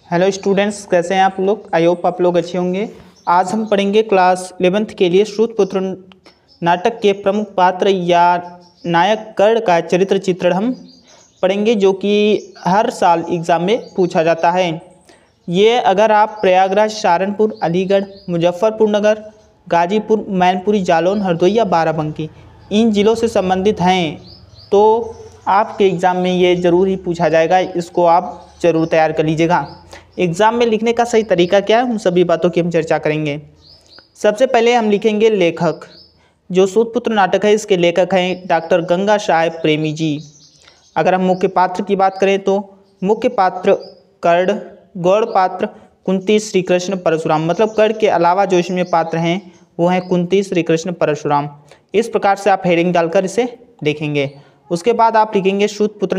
Hello students, कैसे हैं आप लोग। आई होप आप लोग अच्छे होंगे। आज हम पढ़ेंगे क्लास 11th के लिए श्रुतपुत्र नाटक के प्रमुख पात्र या नायक कर्ण का चरित्र चित्रण हम पढ़ेंगे, जो कि हर साल एग्ज़ाम में पूछा जाता है। ये अगर आप प्रयागराज, सहारनपुर, अलीगढ़, मुजफ्फरपुर नगर, गाजीपुर, मैनपुरी, जालौन, हरदोई या बाराबंकी इन ज़िलों से संबंधित हैं तो आपके एग्ज़ाम में ये ज़रूर ही पूछा जाएगा। इसको आप ज़रूर तैयार कर लीजिएगा। एग्ज़ाम में लिखने का सही तरीका क्या है, उन सभी बातों की हम चर्चा करेंगे। सबसे पहले हम लिखेंगे लेखक। जो श्रुतपुत्र नाटक है, इसके लेखक हैं डॉक्टर गंगा साहेब प्रेमी जी। अगर हम मुख्य पात्र की बात करें तो मुख्य पात्र कर्ण, गौड़ पात्र कुंती, श्री कृष्ण, परशुराम। मतलब कर्ण के अलावा जो इसमें पात्र हैं वो हैं कुंती, श्री कृष्ण, परशुराम। इस प्रकार से आप हेडिंग डालकर इसे लिखेंगे। उसके बाद आप लिखेंगे श्रुतपुत्र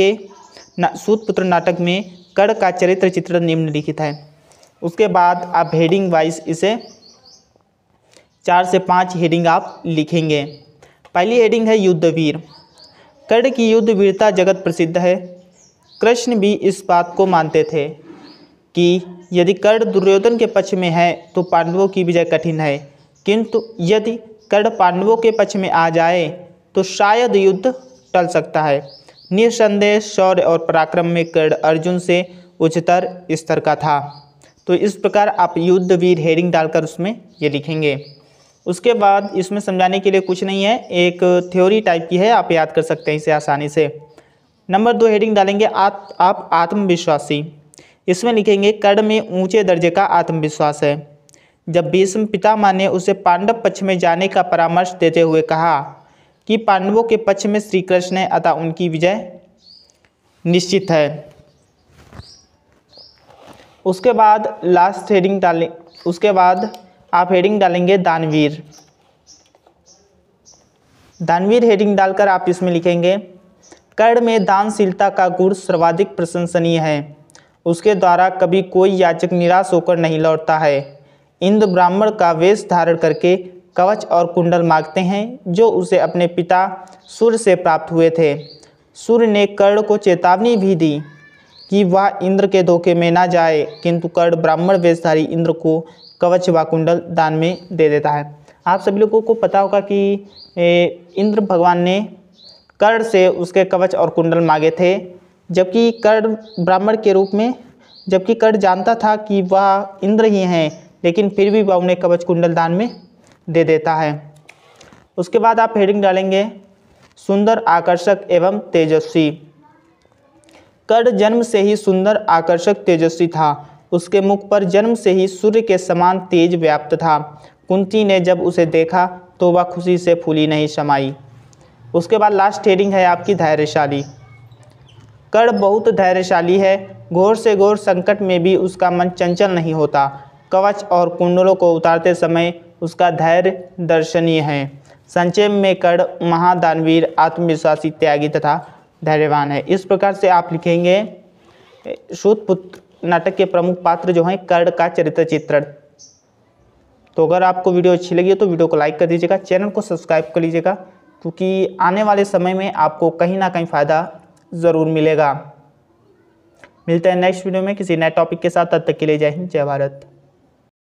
नाटक में कर्ण का चरित्र चित्रण निम्नलिखित है। उसके बाद आप हेडिंग वाइज इसे 4 से 5 हेडिंग आप लिखेंगे। पहली हेडिंग है युद्धवीर। कर्ण की युद्ध वीरता जगत प्रसिद्ध है। कृष्ण भी इस बात को मानते थे कि यदि कर्ण दुर्योधन के पक्ष में है तो पांडवों की विजय कठिन है, किंतु यदि कर्ण पांडवों के पक्ष में आ जाए तो शायद युद्ध टल सकता है। निस्संदेह शौर्य और पराक्रम में कर्ण अर्जुन से उच्चतर स्तर का था। तो इस प्रकार आप युद्धवीर हेडिंग डालकर उसमें ये लिखेंगे। उसके बाद इसमें समझाने के लिए कुछ नहीं है, एक थ्योरी टाइप की है, आप याद कर सकते हैं इसे आसानी से। नंबर 2 हेडिंग डालेंगे आप आत्मविश्वासी। इसमें लिखेंगे कर्ण में ऊंचे दर्जे का आत्मविश्वास है। जब भीष्म पितामह ने उसे पांडव पक्ष में जाने का परामर्श देते हुए कहा कि पांडवों के पक्ष में श्री कृष्ण है, अतः उनकी विजय निश्चित है। उसके बाद लास्ट हेडिंग डालें। उसके बाद आप हेडिंग डालेंगे दानवीर। दानवीर हेडिंग डालकर आप इसमें लिखेंगे कर्ण में दानशीलता का गुण सर्वाधिक प्रशंसनीय है। उसके द्वारा कभी कोई याचक निराश होकर नहीं लौटता है। इंद्र ब्राह्मण का वेश धारण करके कवच और कुंडल मांगते हैं, जो उसे अपने पिता सूर्य से प्राप्त हुए थे। सूर्य ने कर्ण को चेतावनी भी दी कि वह इंद्र के धोखे में ना जाए, किंतु कर्ण ब्राह्मण वेशधारी इंद्र को कवच व कुंडल दान में दे देता है। आप सभी लोगों को पता होगा कि इंद्र भगवान ने कर्ण से उसके कवच और कुंडल मांगे थे, जबकि कर्ण ब्राह्मण के रूप में, जबकि कर्ण जानता था कि वह इंद्र ही हैं, लेकिन फिर भी वह उन्हें कवच कुंडल दान में दे देता है। उसके बाद आप हेडिंग डालेंगे सुंदर, आकर्षक एवं तेजस्वी। कर्ण जन्म से ही सुंदर, आकर्षक, तेजस्वी था। उसके मुख पर जन्म से ही सूर्य के समान तेज व्याप्त था। कुंती ने जब उसे देखा तो वह खुशी से फूली नहीं समाई। उसके बाद लास्ट हेडिंग है आपकी धैर्यशाली। कर्ण बहुत धैर्यशाली है। घोर से घोर संकट में भी उसका मन चंचल नहीं होता। कवच और कुंडलों को उतारते समय उसका धैर्य दर्शनीय है। संक्षेप में कर्ण महादानवीर, आत्मविश्वासी, त्यागी तथा धैर्यवान है। इस प्रकार से आप लिखेंगे श्रुतपुत्र नाटक के प्रमुख पात्र जो हैं कर्ण का चरित्र चित्रण। तो अगर आपको वीडियो अच्छी लगी हो तो वीडियो को लाइक कर दीजिएगा, चैनल को सब्सक्राइब कर लीजिएगा, क्योंकि आने वाले समय में आपको कहीं ना कहीं फ़ायदा ज़रूर मिलेगा। मिलते हैं नेक्स्ट वीडियो में किसी नए टॉपिक के साथ। तब तक के लिए जय हिंद, जय भारत।